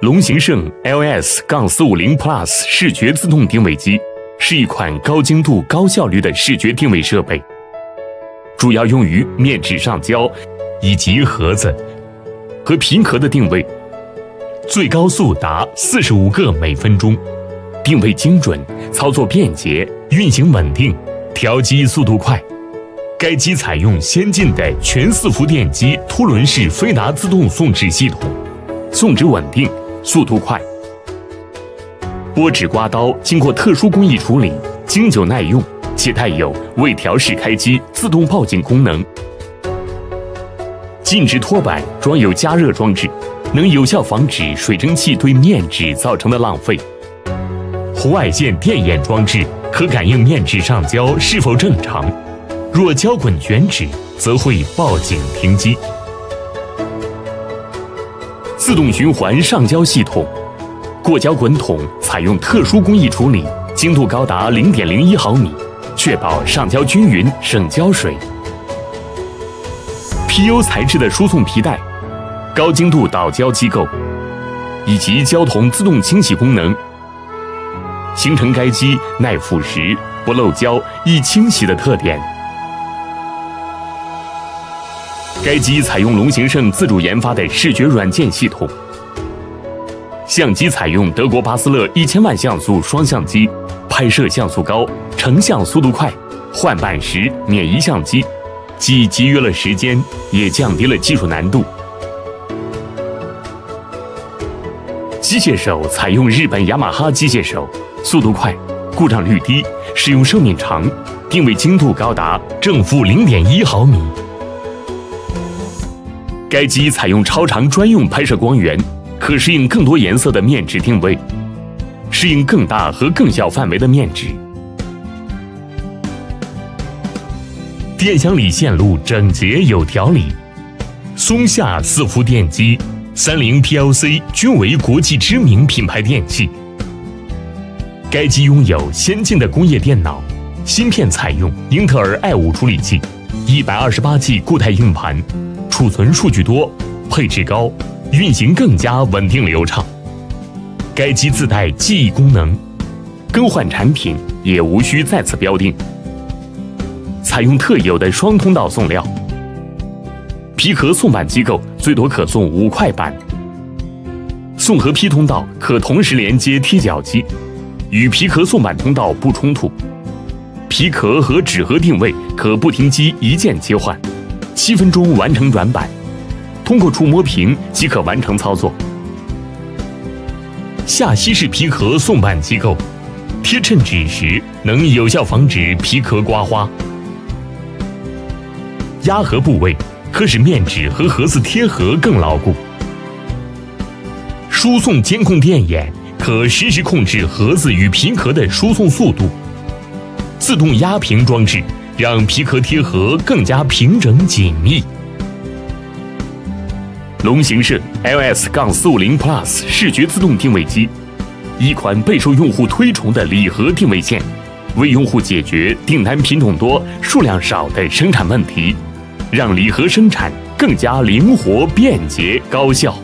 龙行胜 LS-450 Plus 视觉自动定位机是一款高精度、高效率的视觉定位设备，主要用于面纸上胶以及盒子和皮壳的定位，最高速达45个每分钟，定位精准，操作便捷，运行稳定，调机速度快。该机采用先进的全4伏电机凸轮式飞达自动送纸系统，送纸稳定，速度快。拨纸刮刀经过特殊工艺处理，经久耐用，且带有未调式开机、自动报警功能。静置托板装有加热装置，能有效防止水蒸气对面纸造成的浪费。红外线电眼装置可感应面纸上胶是否正常，若胶滚卷纸，则会报警停机。自动循环上胶系统，过胶滚筒采用特殊工艺处理，精度高达0.01毫米，确保上胶均匀，省胶水。PU 材质的输送皮带，高精度导胶机构，以及胶筒自动清洗功能，形成该机耐腐蚀、不漏胶、易清洗的特点。该机采用龙行胜自主研发的视觉软件系统，相机采用德国巴斯勒1000万像素双相机，拍摄像素高，成像速度快，换瓣时免移相机，既节约了时间，也降低了技术难度。机械手采用日本雅马哈机械手，速度快，故障率低，使用寿命长，定位精度高达正负0.1毫米。该机采用超长专用拍摄光源，可适应更多颜色的面纸定位，适应更大和更小范围的面纸。电箱里线路整洁有条理，松下4伏电机、三菱 PLC 均为国际知名品牌电器。该机拥有先进的工业电脑，芯片采用英特尔 i5 处理器，128G 固态硬盘，储存数据多，配置高，运行更加稳定流畅。该机自带记忆功能，更换产品也无需再次标定。采用特有的双通道送料，皮壳送板机构最多可送5块板。送和批通道可同时连接贴脚机，与皮壳送板通道不冲突。皮壳和纸盒定位可不停机一键切换，7分钟完成转板，通过触摸屏即可完成操作。下吸式皮壳送板机构，贴衬纸时能有效防止皮壳刮花。压合部位可使面纸和盒子贴合更牢固。输送监控电眼可实时控制盒子与皮壳的输送速度。自动压平装置让皮壳贴合更加平整紧密。龙行胜 LS-450 Plus 视觉自动定位机，一款备受用户推崇的礼盒定位线，为用户解决订单品种多、数量少的生产问题，让礼盒生产更加灵活、便捷、高效。